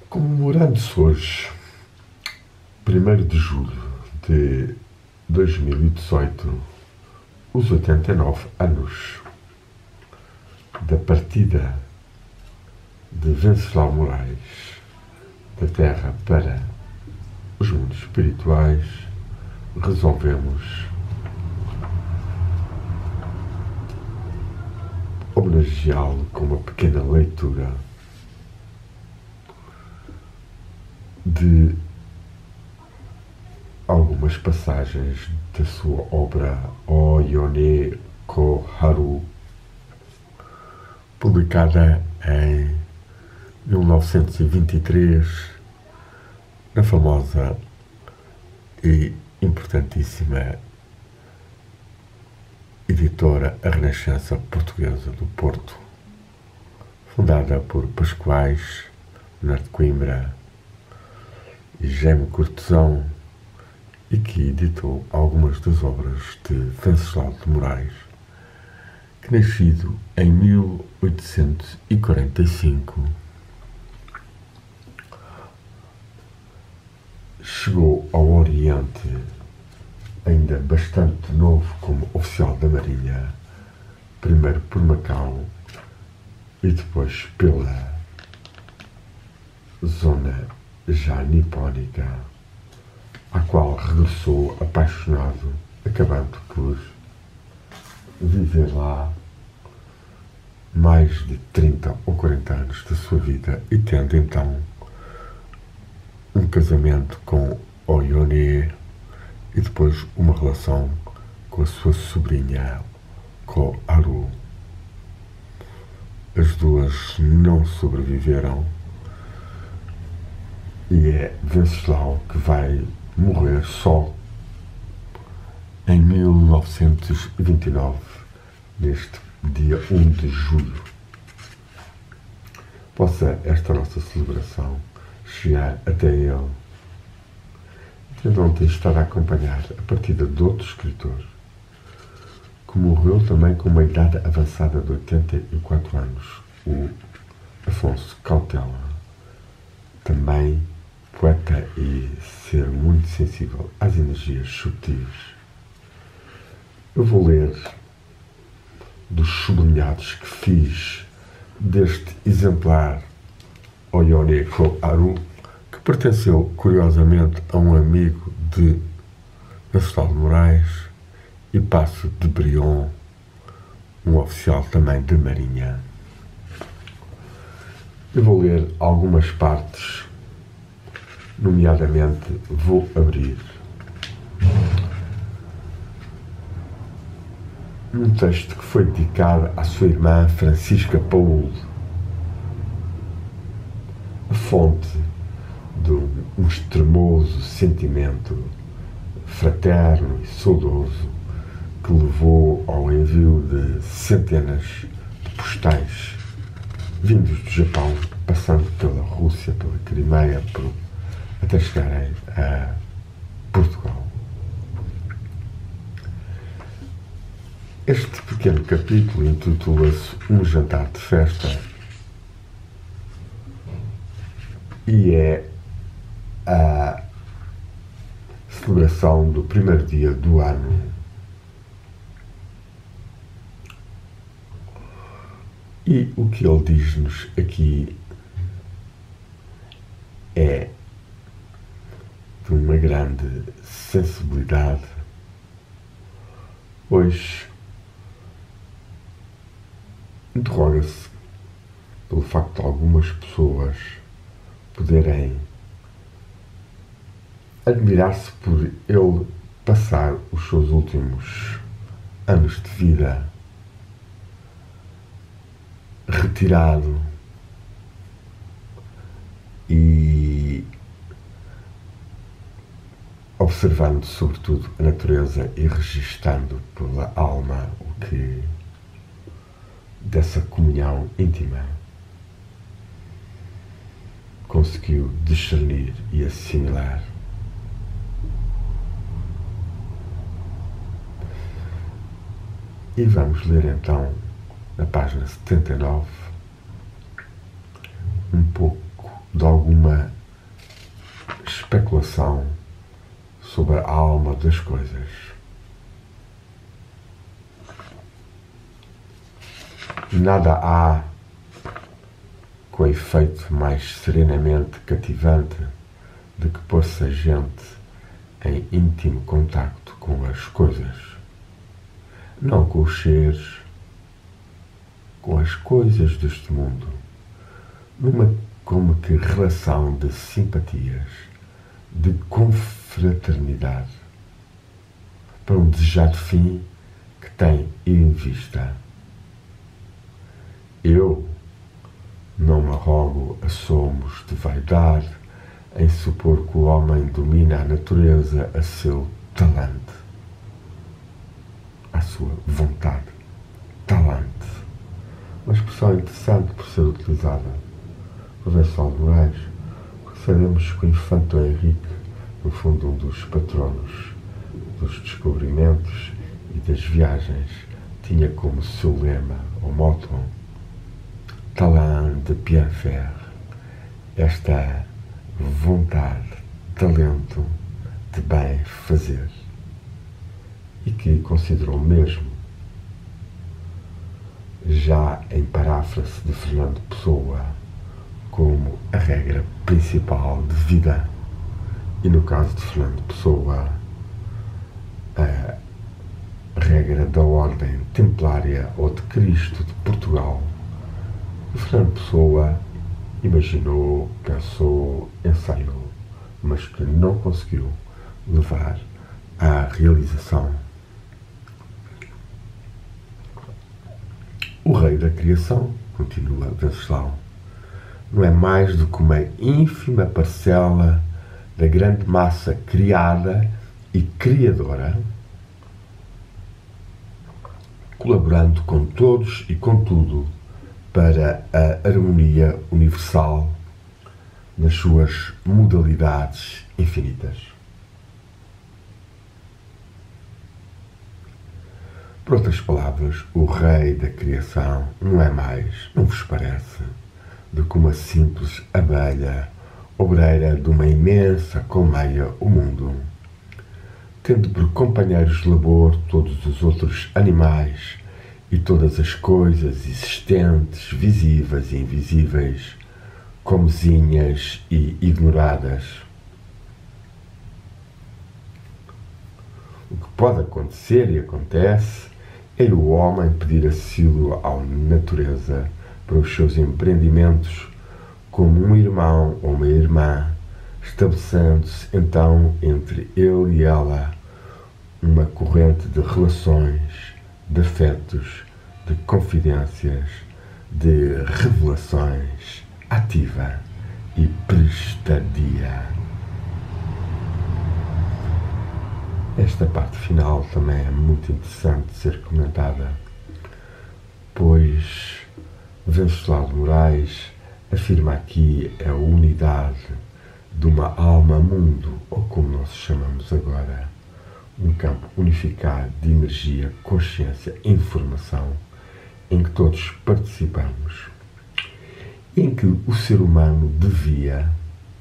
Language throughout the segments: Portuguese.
Comemorando-se hoje, 1º de julho de 2018, os 89 anos da partida de Venceslau Moraes da Terra para os mundos espirituais, resolvemos homenageá-lo com uma pequena leitura de algumas passagens da sua obra O Yone Ko Haru, publicada em 1923 na famosa e importantíssima editora A Renascença Portuguesa do Porto, fundada por Pascoais, Bernardo de Coimbra e Jaime Cortesão, e que editou algumas das obras de Venceslau de Moraes, que, nascido em 1845, chegou ao Oriente ainda bastante novo como oficial da Marinha, primeiro por Macau e depois pela zona já nipónica, à qual regressou apaixonado, acabando por viver lá mais de 30 ou 40 anos da sua vida e tendo então um casamento com Oyone e depois uma relação com a sua sobrinha Ko Haru. As duas não sobreviveram e é Venceslau que vai morrer só em 1929, neste dia 1 de julho. Possa esta nossa celebração chegar até ele, tendo ontem estado a acompanhar a partida de outro escritor, que morreu também com uma idade avançada de 84 anos, o Afonso Cautela, também poeta e ser muito sensível às energias sutis. Eu vou ler dos sublinhados que fiz deste exemplar Oyone Ko Haru, que pertenceu curiosamente a um amigo de Venceslau de Moraes e Passo de Brion, um oficial também da Marinha. Eu vou ler algumas partes, nomeadamente vou abrir num texto que foi dedicado à sua irmã Francisca Paulo, a fonte de um extremoso sentimento fraterno e saudoso que levou ao envio de centenas de postais vindos do Japão, passando pela Rússia, pela Crimeia, até chegarem a Portugal. Este pequeno capítulo intitula-se Um Jantar de Festa e é a celebração do primeiro dia do ano. E o que ele diz-nos aqui é de uma grande sensibilidade, pois interroga-se pelo facto de algumas pessoas poderem admirar-se por ele passar os seus últimos anos de vida retirado e observando sobretudo a natureza e registando pela alma o que dessa comunhão íntima conseguiu discernir e assimilar. E vamos ler então, na página 79, um pouco de alguma especulação sobre a alma das coisas. Nada há com efeito mais serenamente cativante do que pôr-se a gente em íntimo contacto com as coisas, não com os seres, com as coisas deste mundo, numa como que relação de simpatias, de confraternidade, para um desejado fim que tem em vista. Eu não me arrogo assomos de vaidade em supor que o homem domina a natureza a seu talante, à sua vontade. Talante. Uma expressão interessante por ser utilizada por Venceslau de Moraes, porque sabemos que o infante Dom Henrique, no fundo um dos patronos dos descobrimentos e das viagens, tinha como seu lema, ou motto, talent de bien faire, esta vontade, talento de bem fazer, e que considerou mesmo, já em paráfrase de Fernando Pessoa, como a regra principal de vida, e no caso de Fernando Pessoa, a regra da Ordem Templária ou de Cristo de Portugal. Fernando Pessoa imaginou, pensou, ensaiou, mas que não conseguiu levar à realização. O rei da criação, continua Venceslau, não é mais do que uma ínfima parcela da grande massa criada e criadora, colaborando com todos e com tudo para a harmonia universal nas suas modalidades infinitas. Por outras palavras, o rei da criação não é mais, não vos parece, do que uma simples abelha obreira de uma imensa colmeia o mundo, tendo por companheiros de labor todos os outros animais e todas as coisas existentes, visíveis e invisíveis, comezinhas e ignoradas. O que pode acontecer e acontece é o homem pedir asilo à natureza para os seus empreendimentos como um irmão ou uma irmã, estabelecendo-se então entre ele e ela uma corrente de relações, de afetos, de confidências, de revelações ativa e prestadia. Esta parte final também é muito interessante de ser comentada, pois Venceslau de Moraes afirma aqui a unidade de uma alma-mundo, ou como nós chamamos agora, um campo unificado de energia, consciência e informação, em que todos participamos, em que o ser humano devia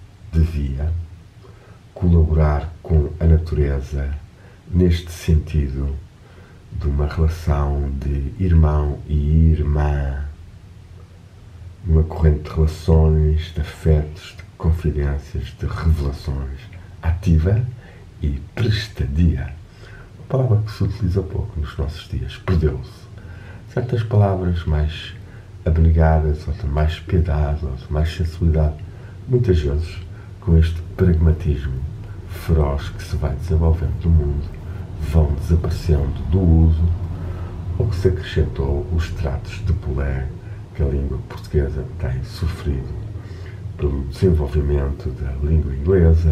colaborar com a natureza neste sentido de uma relação de irmão e irmã, uma corrente de relações, de afetos, de confidências, de revelações ativa e prestadia. Uma palavra que se utiliza pouco nos nossos dias. Perdeu-se. Certas palavras mais abnegadas, outras mais piedade, outras mais sensibilidade, muitas vezes com este pragmatismo feroz que se vai desenvolvendo no mundo, vão desaparecendo do uso, ou que se acrescentou os tratos de polé que a língua portuguesa tem sofrido pelo desenvolvimento da língua inglesa,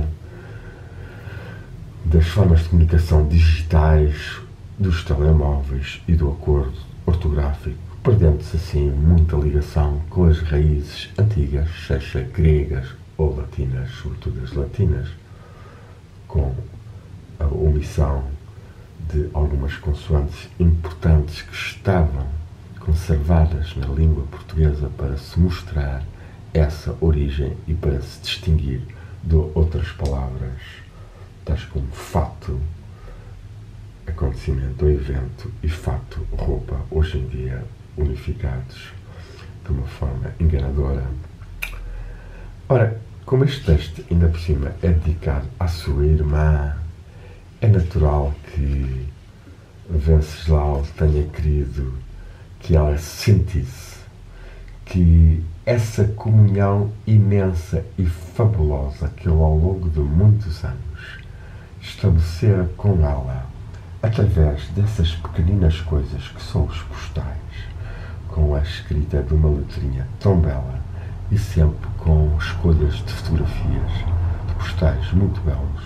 das formas de comunicação digitais, dos telemóveis e do acordo ortográfico, perdendo-se assim muita ligação com as raízes antigas, seja gregas ou latinas, sobretudo as latinas, com a omissão de algumas consoantes importantes que estavam conservadas na língua portuguesa para se mostrar essa origem e para se distinguir de outras palavras, tais como fato, acontecimento ou evento, e fato, roupa, hoje em dia unificados de uma forma enganadora. Ora, como este texto, ainda por cima, é dedicado à sua irmã, é natural que Venceslau tenha querido que ela sentisse que essa comunhão imensa e fabulosa que ele, ao longo de muitos anos, estabelecera com ela, através dessas pequeninas coisas que são os postais, com a escrita de uma letrinha tão bela e sempre com escolhas de fotografias, de postais muito belos,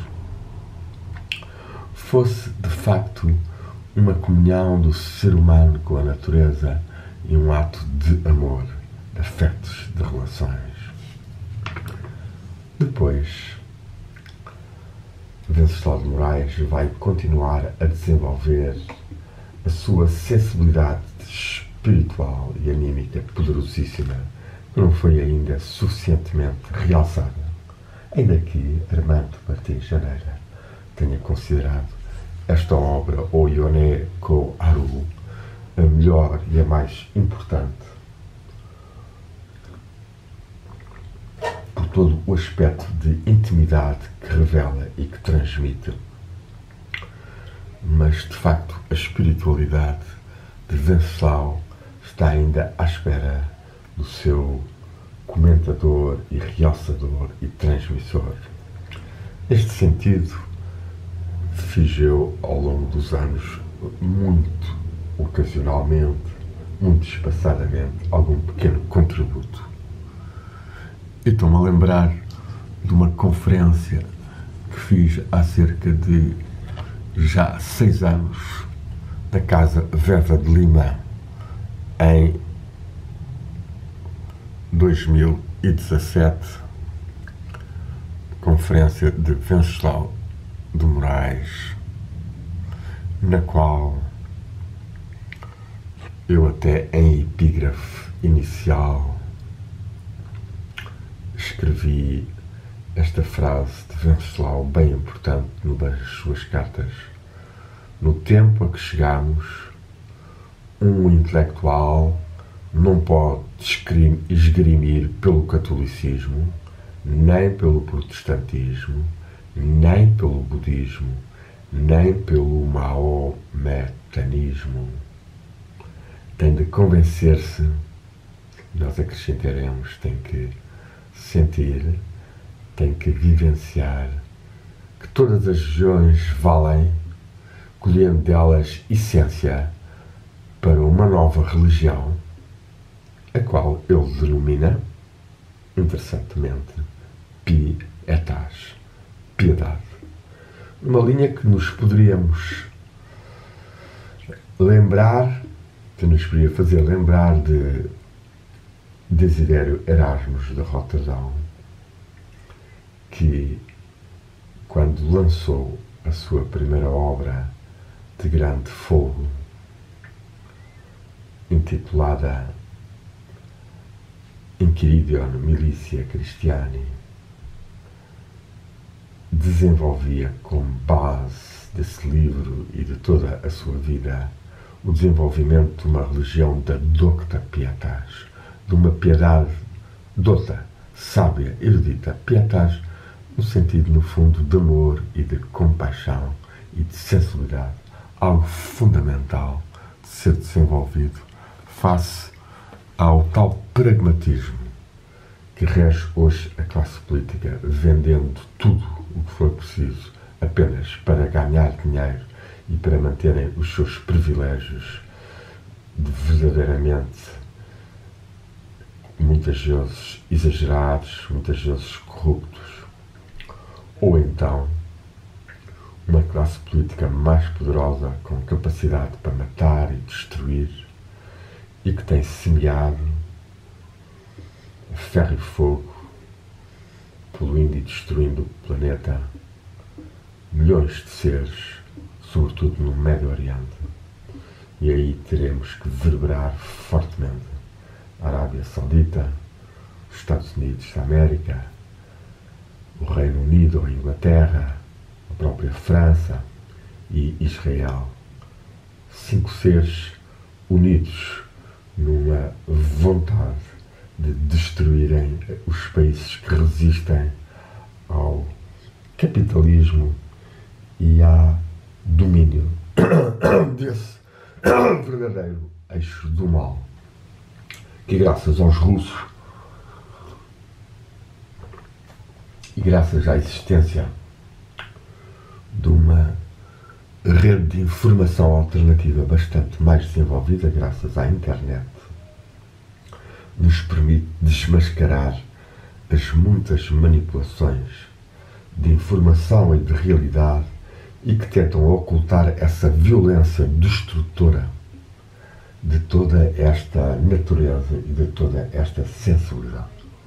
fosse de facto uma comunhão do ser humano com a natureza e um ato de amor, de afetos, de relações. Depois, Venceslau de Moraes vai continuar a desenvolver a sua sensibilidade espiritual e anímica poderosíssima, que não foi ainda suficientemente realçada, ainda que Armando Martins Janeira tenha considerado esta obra, O Ione ko Haru, a melhor e a mais importante, por todo o aspecto de intimidade que revela e que transmite. Mas, de facto, a espiritualidade de Venceslau está ainda à espera do seu comentador e realçador e transmissor. Neste sentido, fiz eu, ao longo dos anos, muito ocasionalmente, muito espaçadamente, algum pequeno contributo. E estou-me a lembrar de uma conferência que fiz há cerca de já 6 anos na Casa Veva de Lima, em 2017, conferência de Venceslau de Moraes, na qual eu até em epígrafe inicial escrevi esta frase de Venceslau, bem importante numa das suas cartas: no tempo a que chegamos, um intelectual não pode esgrimir pelo catolicismo, nem pelo protestantismo, nem pelo budismo, nem pelo maometanismo. Tem de convencer-se, nós acrescentaremos, tem que sentir, tem que vivenciar que todas as religiões valem, colhendo delas essência para uma nova religião, a qual ele denomina, interessantemente, pietas, piedade. Uma linha que nos poderíamos lembrar, que nos poderia fazer lembrar de Desidério Erasmus de Roterdão, que, quando lançou a sua primeira obra de grande fogo, intitulada Inquiridion Militia Christiani, desenvolvia como base desse livro e de toda a sua vida o desenvolvimento de uma religião da docta pietas, de uma piedade dota, sábia, erudita, pietas, no sentido, no fundo, de amor e de compaixão e de sensibilidade, algo fundamental de ser desenvolvido face ao tal pragmatismo que rege hoje a classe política, vendendo tudo o que for preciso apenas para ganhar dinheiro e para manterem os seus privilégios de verdadeiramente, muitas vezes exagerados, muitas vezes corruptos. Ou então, uma classe política mais poderosa, com capacidade para matar e destruir, e que tem semeado ferro e fogo, poluindo e destruindo o planeta, milhões de seres, sobretudo no Médio Oriente. E aí teremos que verberar fortemente a Arábia Saudita, os Estados Unidos da América, o Reino Unido, a Inglaterra, a própria França e Israel. 5 seres unidos numa vontade de destruírem os países que resistem ao capitalismo e ao domínio desse verdadeiro eixo do mal, que graças aos russos e graças à existência de uma rede de informação alternativa bastante mais desenvolvida, graças à internet, nos permite desmascarar as muitas manipulações de informação e de realidade e que tentam ocultar essa violência destrutora de toda esta natureza e de toda esta sensibilidade.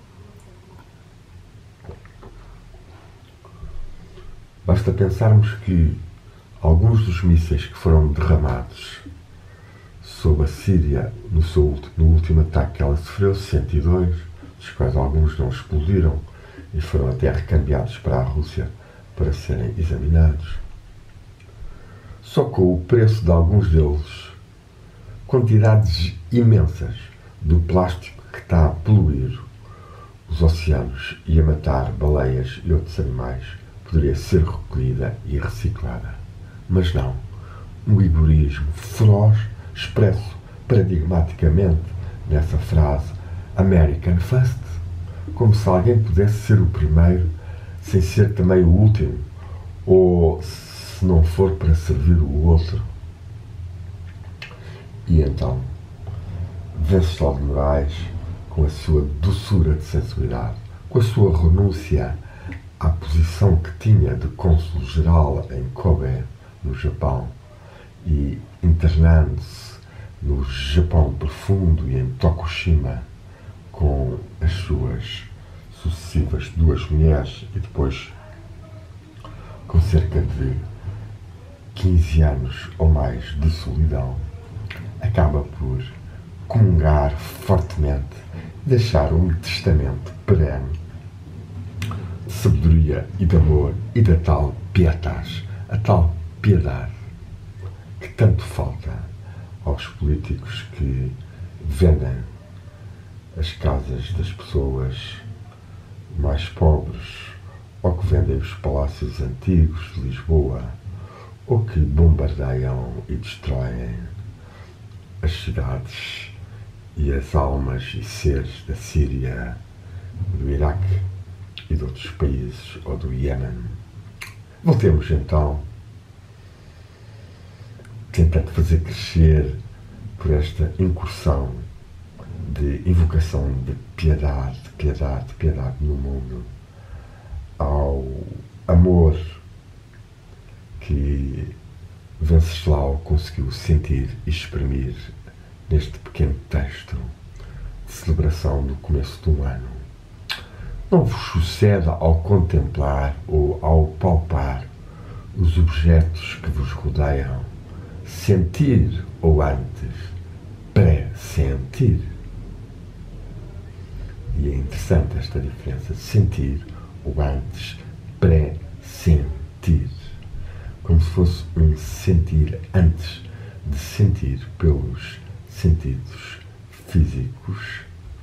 Basta pensarmos que alguns dos mísseis que foram derramados sobre a Síria no último ataque que ela sofreu, 102, dos quais alguns não explodiram e foram até recambiados para a Rússia para serem examinados. Só com o preço de alguns deles, quantidades imensas do plástico que está a poluir os oceanos e a matar baleias e outros animais poderia ser recolhida e reciclada. Mas não, um egoísmo feroz expresso paradigmaticamente nessa frase American First, como se alguém pudesse ser o primeiro sem ser também o último, ou se não for para servir o outro. E então, Venceslau de Moraes, com a sua doçura de sensibilidade, com a sua renúncia à posição que tinha de cônsul-geral em Kobe, no Japão, e internando-se no Japão profundo e em Tokushima com as suas sucessivas 2 mulheres e depois com cerca de 15 anos ou mais de solidão, acaba por comungar fortemente e deixar um testamento perene de sabedoria e de amor e da tal pietas, a tal piedade que tanto falta aos políticos que vendem as casas das pessoas mais pobres, ou que vendem os palácios antigos de Lisboa, ou que bombardeiam e destroem as cidades e as almas e seres da Síria, do Iraque e de outros países, ou do Iêmen. Voltemos então, tentando fazer crescer por esta incursão de invocação de piedade, piedade, piedade no mundo, ao amor que Venceslau conseguiu sentir e exprimir neste pequeno texto de celebração do começo do ano. Não vos suceda ao contemplar ou ao palpar os objetos que vos rodeiam, sentir ou antes pré-sentir. E é interessante esta diferença, sentir ou antes pré-sentir, como se fosse um sentir antes de sentir pelos sentidos físicos,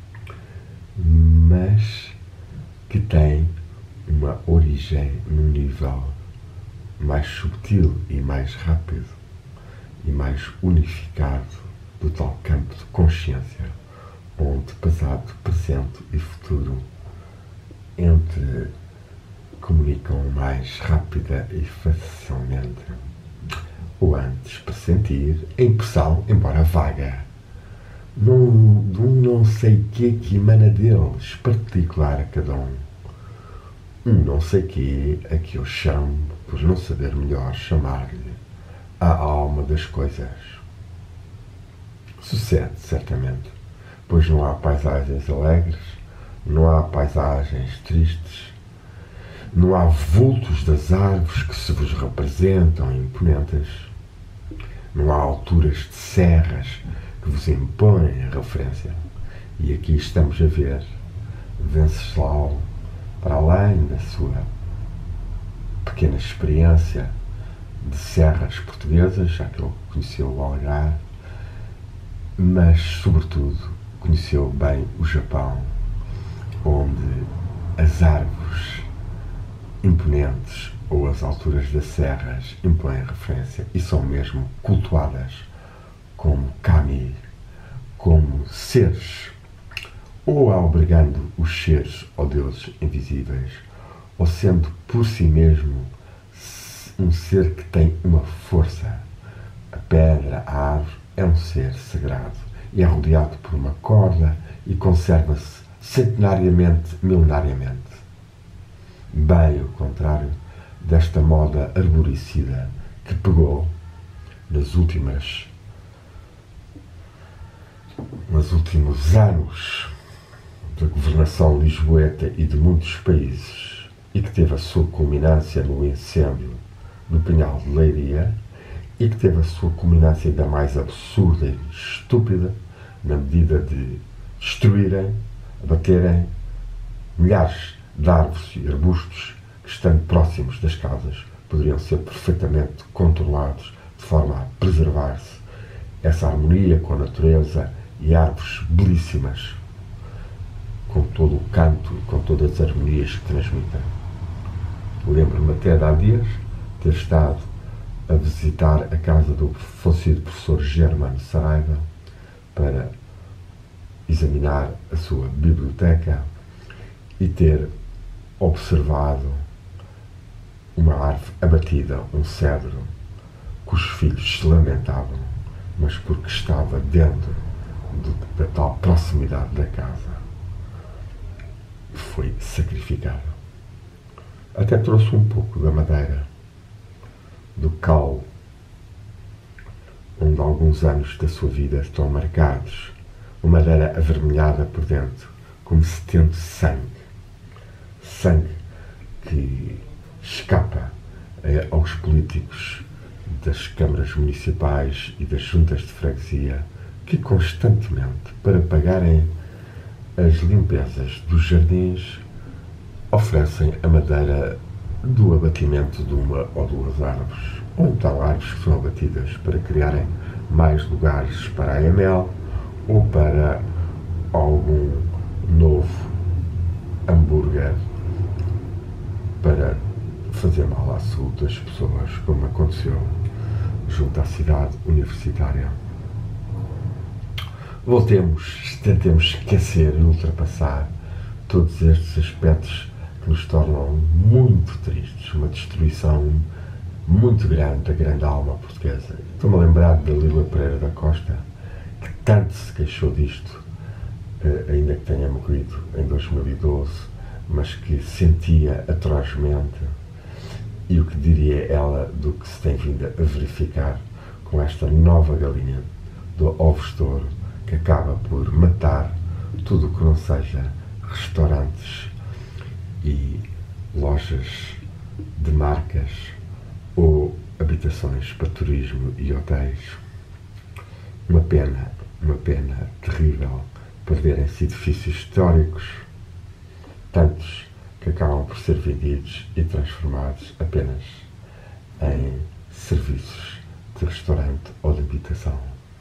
mas que tem uma origem num nível mais subtil e mais rápido e mais unificado do tal campo de consciência, onde passado, presente e futuro comunicam mais rápida e facilmente. O antes, pressentir, a impressão, embora vaga, de um não sei quê que emana deles, particular a cada um. Um não sei quê a que eu chamo, por não saber melhor chamar-lhe, a alma das coisas. Sucede, certamente, pois não há paisagens alegres, não há paisagens tristes, não há vultos das árvores que se vos representam imponentes, não há alturas de serras que vos impõem a referência. E aqui estamos a ver Venceslau, para além da sua pequena experiência de serras portuguesas, já que ele conheceu o Algarve, mas, sobretudo, conheceu bem o Japão, onde as árvores imponentes ou as alturas das serras impõem referência e são mesmo cultuadas como kami, como seres, ou albergando os seres ou deuses invisíveis, ou sendo por si mesmo um ser que tem uma força. A pedra, a árvore, é um ser sagrado e é rodeado por uma corda e conserva-se centenariamente, milenariamente. Bem o contrário desta moda arboricida que pegou nos últimos anos da governação lisboeta e de muitos países e que teve a sua culminância no incêndio do Pinhal de Leiria e que teve a sua culminância ainda mais absurda e estúpida na medida de destruírem, abaterem milhares de árvores e arbustos que, estando próximos das casas, poderiam ser perfeitamente controlados de forma a preservar-se essa harmonia com a natureza e árvores belíssimas, com todo o canto e com todas as harmonias que transmitem. Lembro-me até de há dias ter estado a visitar a casa do falecido professor Germano Saraiva para examinar a sua biblioteca e ter observado uma árvore abatida, um cedro, cujos filhos se lamentavam, mas porque estava dentro da tal proximidade da casa, foi sacrificado. Até trouxe um pouco da madeira, do cal, onde alguns anos da sua vida estão marcados, uma madeira avermelhada por dentro, como se tendo sangue. Sangue que escapa aos políticos das câmaras municipais e das juntas de freguesia, que constantemente, para pagarem as limpezas dos jardins, oferecem a madeira do abatimento de uma ou duas árvores, ou então árvores que são abatidas para criarem mais lugares para a AML ou para algum novo hambúrguer para fazer mal à saúde das pessoas, como aconteceu junto à cidade universitária. Tentemos esquecer e ultrapassar todos estes aspectos que nos tornam muito tristes, uma destruição muito grande da grande alma portuguesa. Estou-me a lembrar da Lília Pereira da Costa, que tanto se queixou disto, ainda que tenha morrido em 2012, mas que sentia atrozmente, e o que diria ela do que se tem vindo a verificar com esta nova galinha do ovos de ouro, que acaba por matar tudo o que não seja restaurantes e lojas de marcas ou habitações para turismo e hotéis. Uma pena terrível perderem-se edifícios históricos, tantos que acabam por ser vendidos e transformados apenas em serviços de restaurante ou de habitação.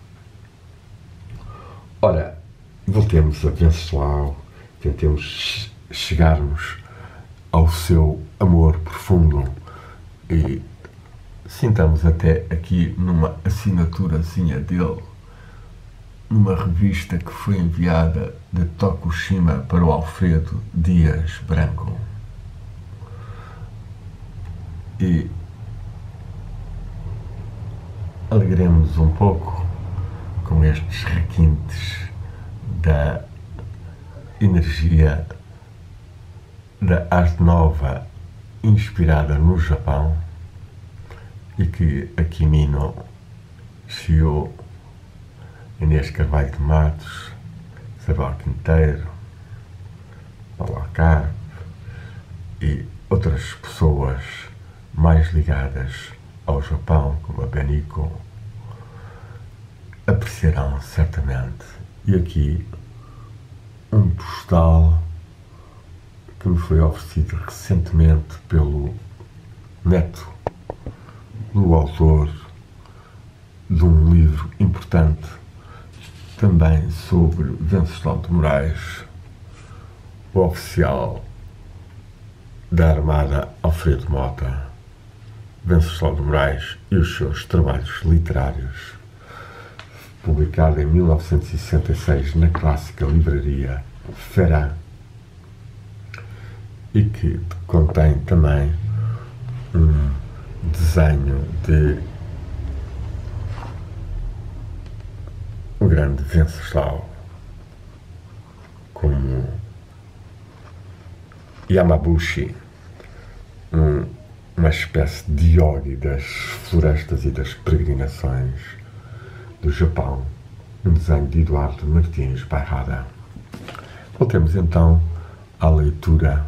Ora, voltemos a Venceslau, tentemos chegarmos ao seu amor profundo e sintamos até aqui numa assinaturazinha dele, numa revista que foi enviada de Tokushima para o Alfredo Dias Branco. E alegremos um pouco com estes requintes da energia da arte nova inspirada no Japão e que a Kimino, Shio, Inês Carvalho de Matos, Isabel Quinteiro, Paulo Alcarpe e outras pessoas mais ligadas ao Japão, como a Beniko, apreciarão certamente. E aqui um postal que me foi oferecido recentemente pelo neto do autor de um livro importante também sobre Venceslau de Moraes, o oficial da Armada Alfredo Mota, Venceslau de Moraes e os seus trabalhos literários, publicado em 1966 na clássica livraria Ferran, e que contém também um desenho de o grande Venceslau como Yamabushi, uma espécie de yogi das florestas e das peregrinações do Japão, um desenho de Eduardo Martins Bairrada. Voltemos então à leitura.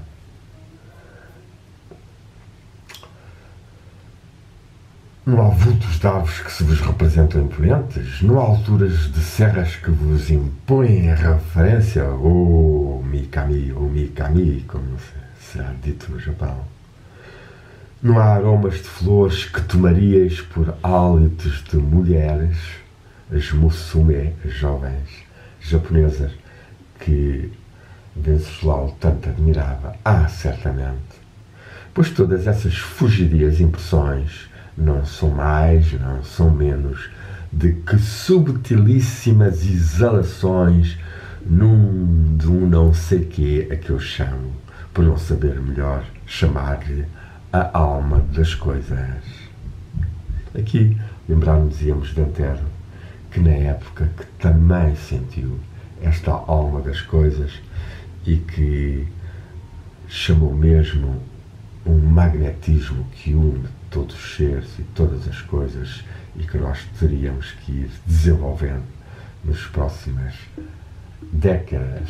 Não há vultos de árvores que se vos representam imponentes, não há alturas de serras que vos impõem a referência, ou Mikami, como será dito no Japão. Não há aromas de flores que tomarias por hálitos de mulheres, as musume, as jovens japonesas, que Venceslau tanto admirava. Certamente. Pois todas essas fugidias impressões não são mais, não são menos de que subtilíssimas exalações de um não sei quê a que eu chamo, por não saber melhor, chamar-lhe a alma das coisas. Aqui lembrar-nos-íamos de Antero, que na época que também sentiu esta alma das coisas e que chamou mesmo um magnetismo que une todos os seres e todas as coisas e que nós teríamos que ir desenvolvendo nas próximas décadas.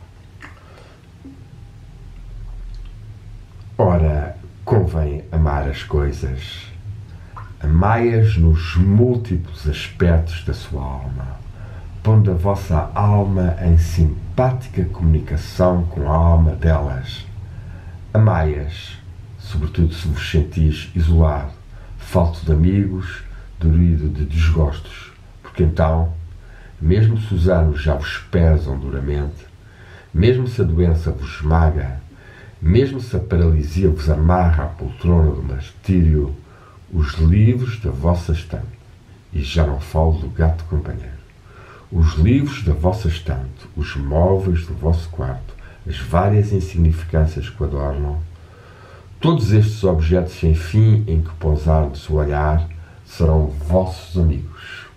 Ora, convém amar as coisas, amai-as nos múltiplos aspectos da sua alma, pondo a vossa alma em simpática comunicação com a alma delas. Amai-as, sobretudo se vos sentis isolado, falto de amigos, dorido de desgostos, porque então, mesmo se os anos já vos pesam duramente, mesmo se a doença vos esmaga, mesmo se a paralisia vos amarra à poltrona do martírio, os livros da vossa estante, e já não falo do gato companheiro, os livros da vossa estante, os móveis do vosso quarto, as várias insignificâncias que o adornam, todos estes objetos sem fim em que pousardes o olhar serão vossos amigos.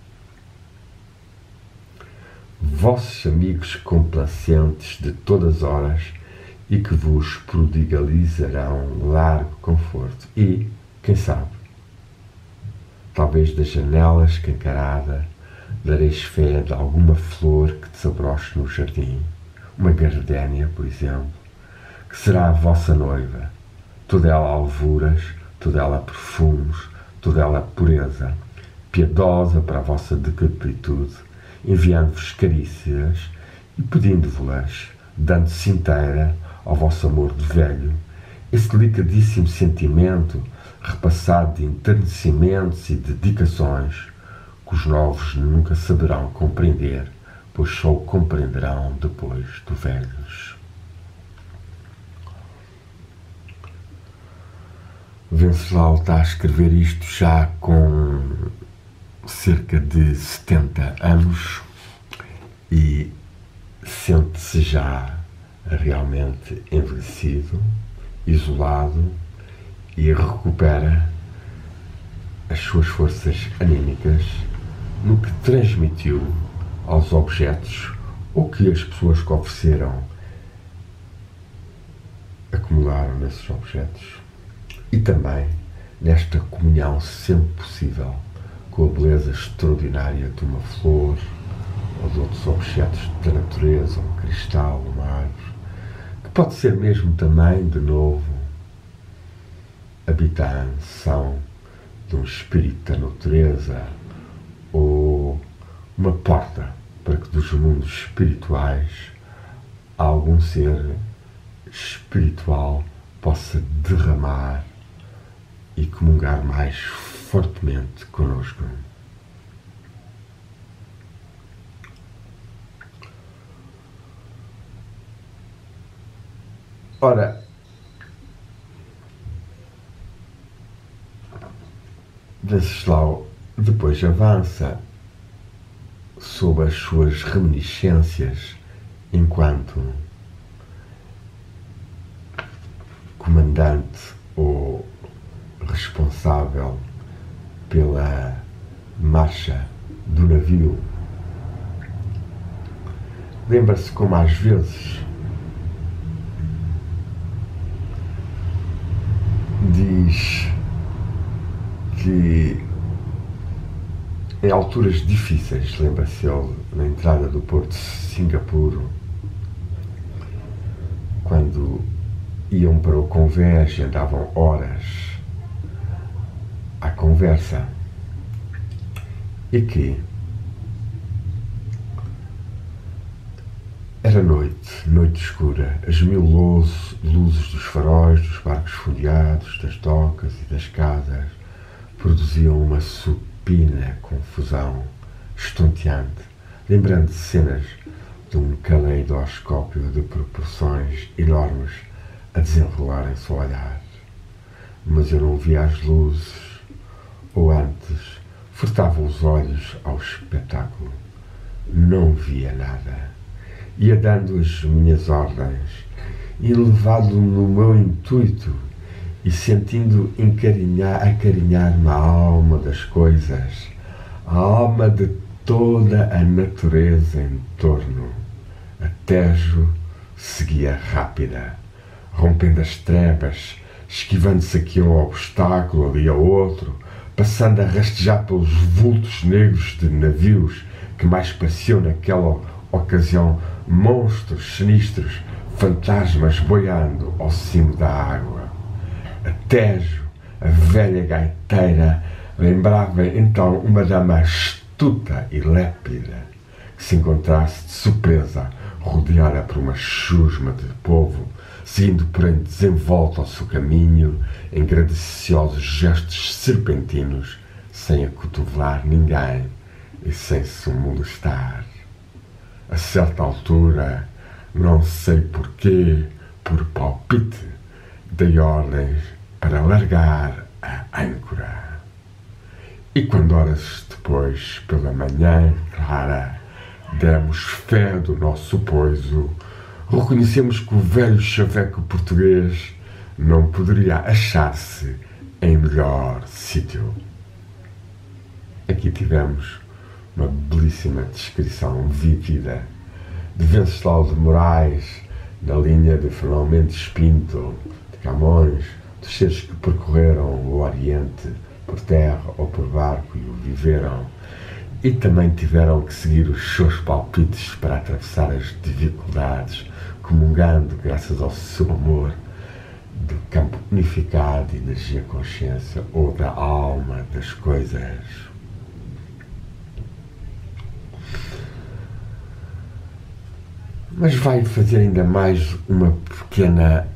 Vossos amigos complacentes de todas as horas e que vos prodigalizarão largo conforto e, quem sabe, talvez da janela escancarada dareis fé de alguma flor que desabroche no jardim, uma gardénia, por exemplo, que será a vossa noiva, toda ela alvuras, toda ela perfumes, toda ela pureza, piedosa para a vossa decrepitude, enviando-vos carícias e pedindo-vos-las, dando-se inteira ao vosso amor de velho, esse delicadíssimo sentimento repassado de enternecimentos e dedicações que os novos nunca saberão compreender, pois só o compreenderão depois de velhos. Venceslau está a escrever isto já com cerca de 70 anos e sente-se já realmente envelhecido, isolado, e recupera as suas forças anímicas no que transmitiu aos objetos ou que as pessoas que ofereceram acumularam nesses objetos, e também nesta comunhão sempre possível com a beleza extraordinária de uma flor ou de outros objetos da natureza, um cristal, uma árvore, que pode ser mesmo também, de novo, habitação de um espírito da natureza ou uma porta para que dos mundos espirituais algum ser espiritual possa derramar e comungar mais fortemente conosco. Ora, Venceslau depois avança sobre as suas reminiscências enquanto comandante ou responsável pela marcha do navio. Lembra-se como às vezes diz que em alturas difíceis, lembra-se ele, na entrada do porto de Singapuro, quando iam para o convés e andavam horas à conversa, e que era noite, noite escura, as 1000 luzes dos faróis, dos barcos fundeados, das docas e das casas produziam uma supina confusão estonteante, lembrando cenas de um caleidoscópio de proporções enormes a desenrolarem-se ao olhar. Mas eu não via as luzes, ou antes, furtava os olhos ao espetáculo. Não via nada. Ia dando as minhas ordens, e levado no meu intuito, e sentindo acarinhar-me a alma das coisas, a alma de toda a natureza em torno. A Tejo seguia rápida, rompendo as trevas, esquivando-se aqui a um obstáculo, ali a outro, passando a rastejar pelos vultos negros de navios que mais pareciam naquela ocasião monstros sinistros, fantasmas boiando ao cimo da água. A Tejo, a velha gaiteira, lembrava então uma dama astuta e lépida que se encontrasse de surpresa rodeada por uma chusma de povo, seguindo porém desenvolta ao seu caminho em graciosos gestos serpentinos, sem acotovelar ninguém e sem se molestar. A certa altura, não sei porquê, por palpite, dei ordens para largar a âncora. E quando horas depois, pela manhã clara, demos fé do nosso poiso, reconhecemos que o velho chaveco português não poderia achar-se em melhor sítio. Aqui tivemos uma belíssima descrição vívida de Venceslau de Moraes, na linha de Fernão Mendes Pinto, de Camões, dos seres que percorreram o Oriente por terra ou por barco e o viveram, e também tiveram que seguir os seus palpites para atravessar as dificuldades, comungando, graças ao seu amor, do campo unificado de energia-consciência ou da alma das coisas. Mas vai fazer ainda mais uma pequena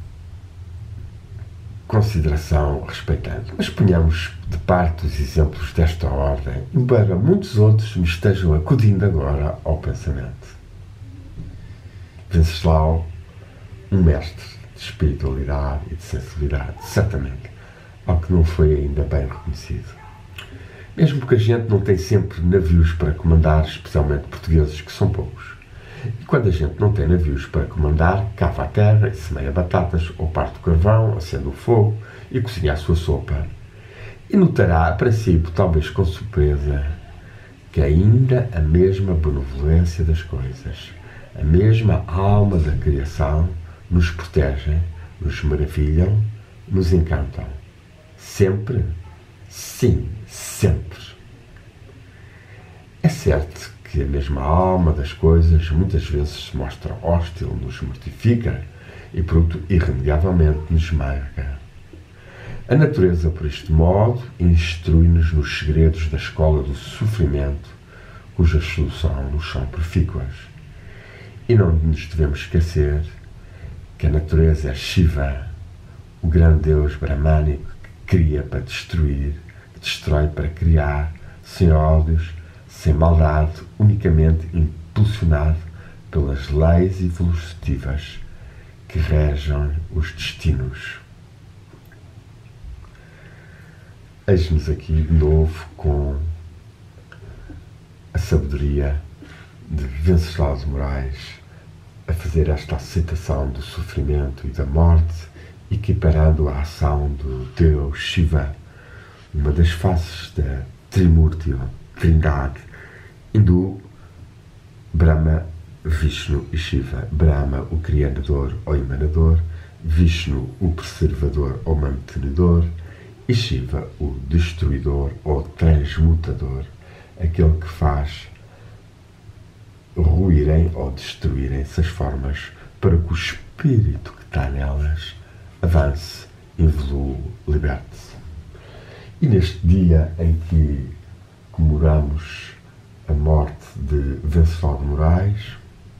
consideração respeitando. Mas ponhamos de parte os exemplos desta ordem, embora muitos outros me estejam acudindo agora ao pensamento. Venceslau, um mestre de espiritualidade e de sensibilidade, certamente, ao que não foi ainda bem reconhecido. Mesmo que a gente não tem sempre navios para comandar, especialmente portugueses, que são poucos. E quando a gente não tem navios para comandar, cava a terra e semeia batatas, ou parte o carvão, acende o fogo e cozinha a sua sopa. E notará, a princípio, talvez com surpresa, que ainda a mesma benevolência das coisas, a mesma alma da criação, nos protegem, nos maravilham, nos encantam. Sempre? Sim, sempre. É certo que a mesma alma das coisas muitas vezes se mostra hostil, nos mortifica e, pronto, irremediavelmente nos marca. A natureza, por este modo, instrui-nos nos segredos da escola do sofrimento, cujas soluções nos são profícuas. E não nos devemos esquecer que a natureza é Shiva, o grande Deus brahmânico que cria para destruir, que destrói para criar, sem ódios, sem maldade, unicamente impulsionado pelas leis evolutivas que regem os destinos. Eis-nos aqui de novo com a sabedoria de Venceslau de Moraes a fazer esta aceitação do sofrimento e da morte, equiparando a ação do Deus Shiva, uma das faces da Trimurti, Trindade hindu, Brahma, Vishnu e Shiva. Brahma, o criador ou emanador, Vishnu, o preservador ou mantenedor, e Shiva, o destruidor ou transmutador, aquele que faz ruírem ou destruírem-se as formas para que o espírito que está nelas avance, evolua, liberte-se. E neste dia em que comemoramos a morte de Venceslau de Moraes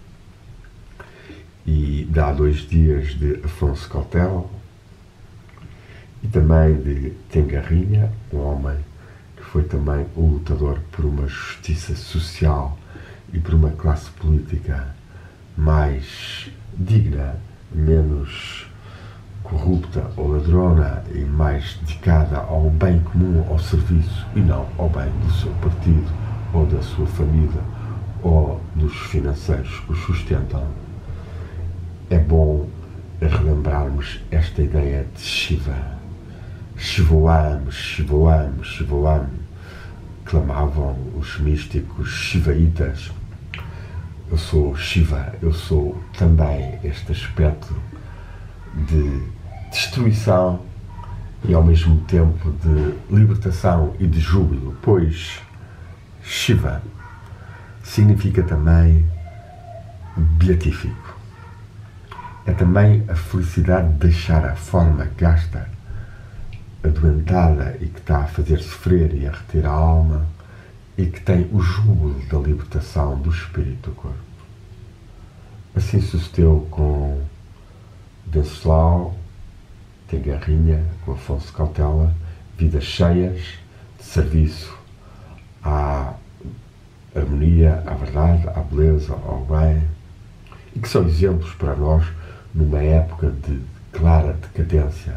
e de há 2 dias de Afonso Cautela e também de Tengarrinha, um homem que foi também um lutador por uma justiça social e por uma classe política mais digna, menos corrupta ou ladrona e mais dedicada ao bem comum, ao serviço e não ao bem do seu partido ou da sua família ou dos financeiros que o sustentam. É bom relembrarmos esta ideia de Shiva. Shivoam, Shivoam, Shivoam, clamavam os místicos shivaítas. Eu sou Shiva, eu sou também este aspecto de destruição e ao mesmo tempo de libertação e de júbilo, pois Shiva significa também beatífico. É também a felicidade de deixar a forma gasta, adoentada e que está a fazer sofrer e a retirar a alma, e que tem o júbilo da libertação do espírito do corpo. Assim sucedeu com Venceslau, Tengarrinha, com Afonso Cautela, vidas cheias de serviço à harmonia, à verdade, à beleza, ao bem, e que são exemplos para nós numa época de clara decadência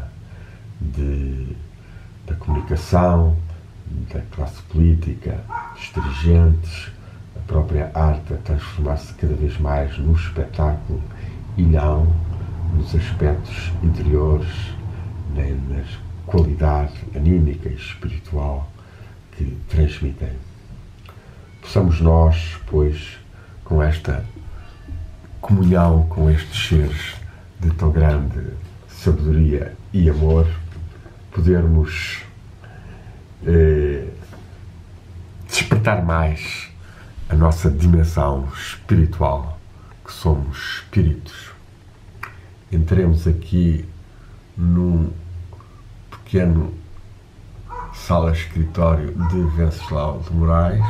da comunicação, da classe política, dos dirigentes, a própria arte a transformar-se cada vez mais num espetáculo e não nos aspectos interiores, nem na qualidade anímica e espiritual que transmitem. Possamos nós, pois, com esta comunhão com estes seres de tão grande sabedoria e amor, podermos despertar mais a nossa dimensão espiritual, que somos espíritos. Entremos aqui num pequeno sala-escritório de Venceslau de Moraes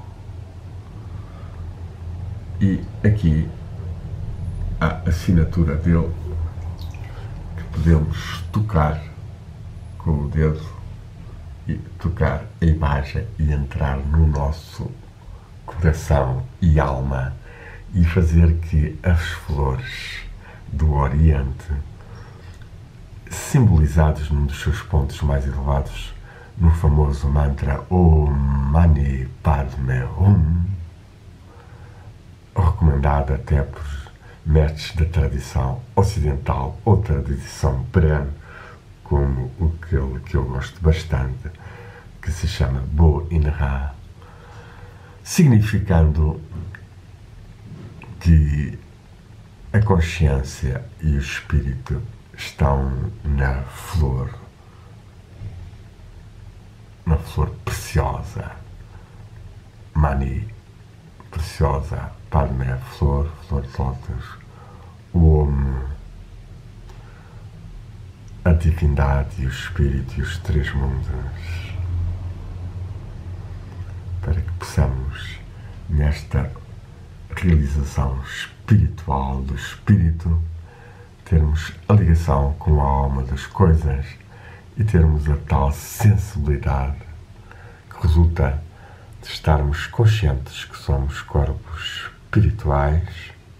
e aqui a assinatura dele, que podemos tocar com o dedo e tocar a imagem e entrar no nosso coração e alma e fazer que as flores do Oriente, simbolizados num dos seus pontos mais elevados, no famoso mantra Om Mani Padme Hum, recomendado até por mestres da tradição ocidental ou tradição perene, como aquele que eu gosto bastante, que se chama Bo In Ra, significando que a consciência e o espírito estão na flor preciosa, Mani, preciosa, Padme, flor de lótus, Om, a divindade e o espírito e os 3 mundos, para que possamos, nesta realização espiritual do espírito, termos a ligação com a alma das coisas e termos a tal sensibilidade que resulta de estarmos conscientes que somos corpos espirituais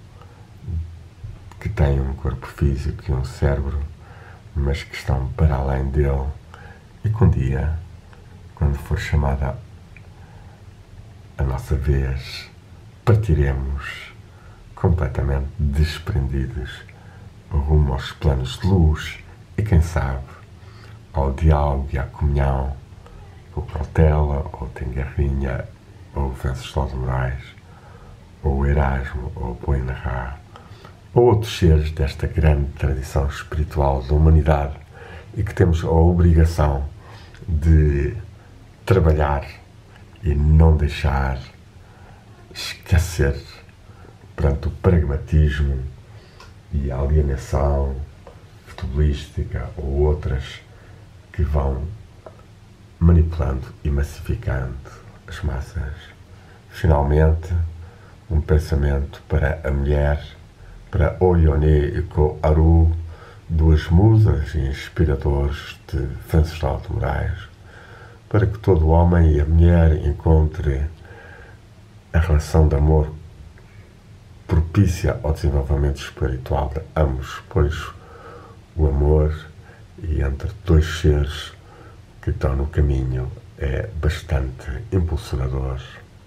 que têm um corpo físico e um cérebro, mas que estão para além dele, e que um dia, quando for chamada a nossa vez, partiremos completamente desprendidos rumo aos planos de luz e, quem sabe, ao diálogo e à comunhão com o Cautela, ou o Tengarrinha, ou o Venceslau de Moraes, ou o Erasmo, ou o Boinará, ou outros seres desta grande tradição espiritual da humanidade e que temos a obrigação de trabalhar e não deixar esquecer perante o pragmatismo e a alienação futebolística ou outras que vão manipulando e massificando as massas. Finalmente, um pensamento para a mulher, para Oyone e Ko Aru, duas musas e inspiradores de Venceslau de Moraes, para que todo homem e a mulher encontrem a relação de amor propícia ao desenvolvimento espiritual de ambos, pois o amor e entre dois seres que estão no caminho é bastante impulsionador.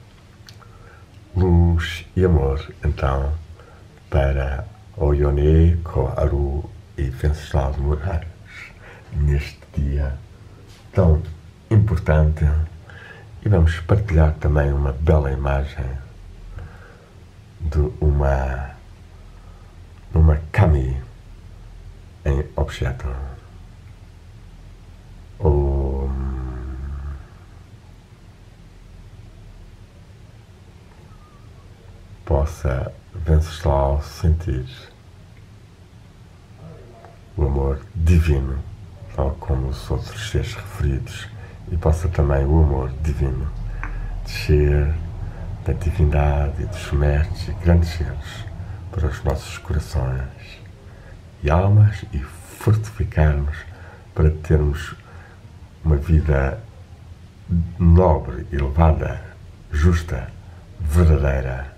Luz e amor, então, para Oyone, Ko Aru e Venceslau de Moraes, neste dia tão importante. E vamos partilhar também uma bela imagem de uma kami em objeto. Possa Venceslau sentir o amor divino, tal como os outros seres referidos, e possa também o amor divino descer da divindade e dos mestres e grandes seres para os nossos corações e almas e fortificar-nos para termos uma vida nobre, elevada, justa, verdadeira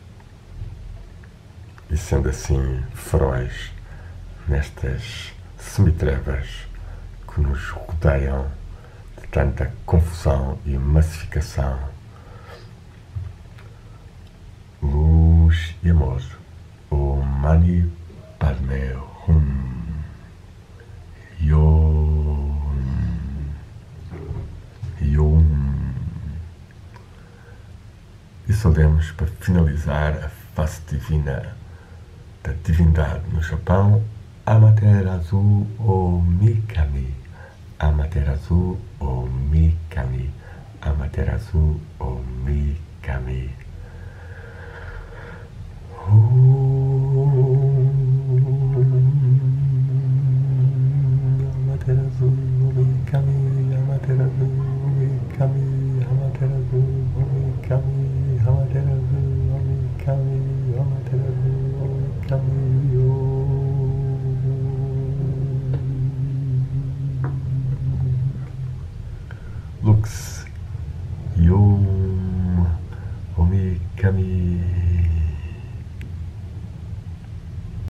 e, sendo assim, feroz nestas semitrevas que nos rodeiam de tanta confusão e massificação. Luz e amor. Om Mani Padme Hum. Yom. Yom. E saudemos, para finalizar, a face divina da divindade no Japão, Amaterasu Omikami. Amaterasu Omikami. Amaterasu Omikami.